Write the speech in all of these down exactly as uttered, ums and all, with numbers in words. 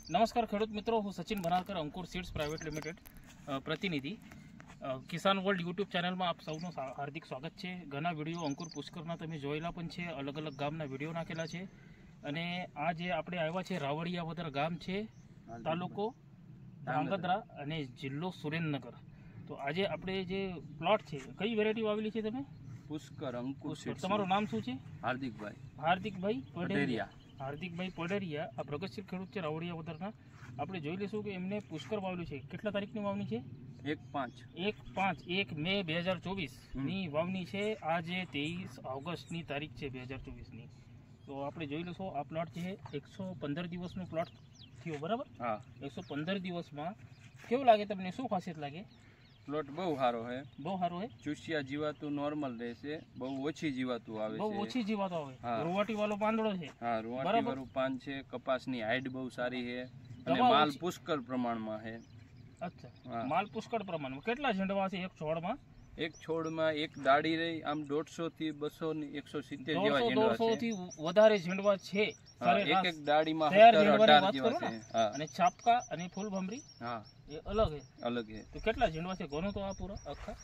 નમસ્કાર ખેડૂત મિત્રો, હું Sachin Banarkar, Ankur seeds private limited પ્રતિનિધિ. કિસાન વર્લ્ડ યુટ્યુબ ચેનલમાં આપ સૌનું હાર્દિક સ્વાગત છે. ઘણા વિડીયો અંકુર પુષ્કરના તમે જોયેલા પણ છે, અલગ અલગ ગામના વિડીયો નાખેલા છે. અને આ જે આપણે આવ્યા છે રાવળિયાવદર ગામ છે, તાલુકો ધ્રાંગધ્રા અને જિલ્લો સુરેન્દ્રનગર. તો આજે આપણે જે પ્લોટ છે, કઈ વેરાયટી વાવેલી છે તમે? પુષ્કર અંકુર સીડ્સ. તમારું નામ શું છે? હાર્દિકભાઈ હાર્દિકભાઈ પટેરિયા. હાર્દિકભાઈ પટેરિયા આ પ્રગતિશીલ ખેડૂત છે રાવળિયાવદરના. આપણે જોઈ લઈશું કે એમને પુષ્કર વાવેલું છે. કેટલા તારીખની વાવણી છે? એક પાંચ એક પાંચ એક મે બે હજાર ચોવીસ ની વાવણી છે. આજે ત્રેવીસ ઓગસ્ટની તારીખ છે બે હજાર ચોવીસની. તો આપણે જોઈ લઈશું આ પ્લોટ છે એકસો પંદર દિવસનો પ્લોટ થયો, બરાબર? હા. એકસો પંદર દિવસમાં કેવું લાગે તમને? શું ખાસિયત લાગે? પ્લોટ બહુ સારો છે, બહુ સારો છે. ચૂસિયા જીવાતું નોર્મલ રહેશે, બહુ ઓછી જીવાતું આવે છે, બહુ ઓછી જીવાતો આવે. હા. રૂવાટી વાળો પાંદડો છે. હા, રૂવાટી વાળું પાન છે. કપાસની હાઈટ બહુ સારી છે અને દવા માલ ઓછી. પુષ્કળ પ્રમાણમાં છે. અચ્છા, હા. માલ પુષ્કળ પ્રમાણમાં. કેટલા ઝંડવા છે એક છોડમાં? એક છોડમાં એક દાડી રહી આમ દોઢસો થી બસો ની એકસો સિત્તેર જેવા દોઢસો ઝીંડવા દોઢસો છે. થી વધારે ઝીંડવા છે. હા, એક એક દાડીમાં તૈયાર સત્તર ઝીંડવાની અઢાર વાત જેવા કરો છે. ને. હા, અને છાપકા અને ફૂલ ભમરી હા, એ અલગ છે. અલગ છે. તો કેટલા ઝીંડવા છે? ઘણું તો આ પૂરા આખા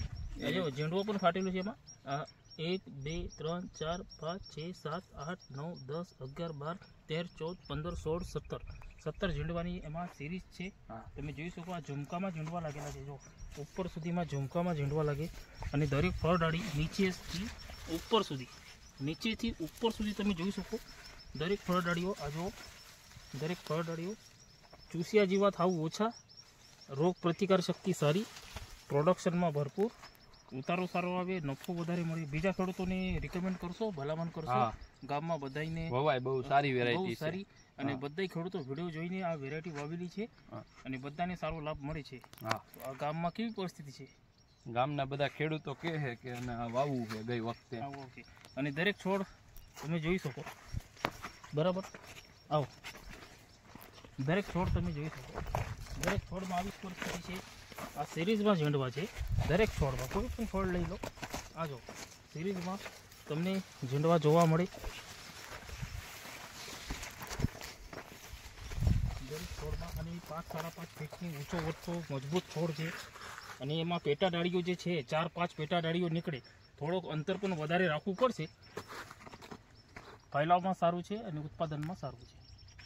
એ જો ઝીંડવો પણ ફાટેલું છે એમાં. આ એક બે ત્રણ ચાર પાંચ છ સાત આઠ નવ દસ અગિયાર બાર તેર ચૌદ પંદર સોળ સત્તર સત્તર ઝીંડવાની એમાં સિરીઝ છે. હા. તમે જોઈ શકો આ ઝુમકામાં ઝીંડવા લાગેલા છે. જો ઉપર સુધીમાં ઝુમકામાં ઝીંડવા લાગે અને દરેક ફળ ડાળી નીચેથી ઉપર સુધી નીચેથી ઉપર સુધી તમે જોઈ શકો દરેક ફળ ડાળીઓ. આ જો દરેક ફળ ડાળીઓ ચૂસિયા જેવા થાવું ઓછા, રોગ પ્રતિકાર શક્તિ સારી, પ્રોડક્શનમાં ભરપૂર, ઉતારો સારો આવે, નફો વધારે મળે. બીજા ખેડૂતોને રિકમેન્ડ કરશો, ભલામણ કરશો? હા. ગામમાં બધાને વવાય બહુ સારી બહુ વેરાયટી છે. સારી. અને બધા ખેડૂતો વિડીયો જોઈને આ વેરાયટી વાવેલી છે હા. અને બધાને સારો લાભ મળે છે. હા. તો આ ગામમાં કેવી પરિસ્થિતિ છે? ગામના બધા ખેડૂતો કહે છે કે એને આ વાવવું છે ગઈ વખતે. આવો ઓકે. અને દરેક છોડ તમે જોઈ શકો, બરાબર? આવો દરેક છોડ તમે જોઈ શકો. દરેક છોડમાં આવી પરિસ્થિતિ છે. આ સિરીઝમાં ઝીંડવા છે. દરેક છોડમાં કોઈ પણ છોડ લઈ લો, આ જો સિરીઝમાં તમને ઝીંડવા જોવા મળે. દરેક છોડમાં અને પાંચ સાડા પાંચ ફીટની ઊંચો વધતો મજબૂત છોડ છે. અને એમાં પેટા ડાળીઓ જે છે ચાર પાંચ પેટા ડાળીઓ નીકળે. થોડોક અંતર પણ વધારે રાખવું પડશે. ફેલાવમાં સારું છે અને ઉત્પાદનમાં સારું છે.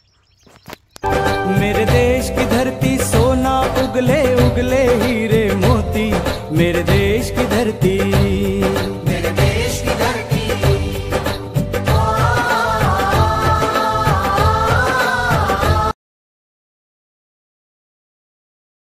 मेरे देश की धरती सोना उगले उगले हीरे मोती, मेरे देश की धरती।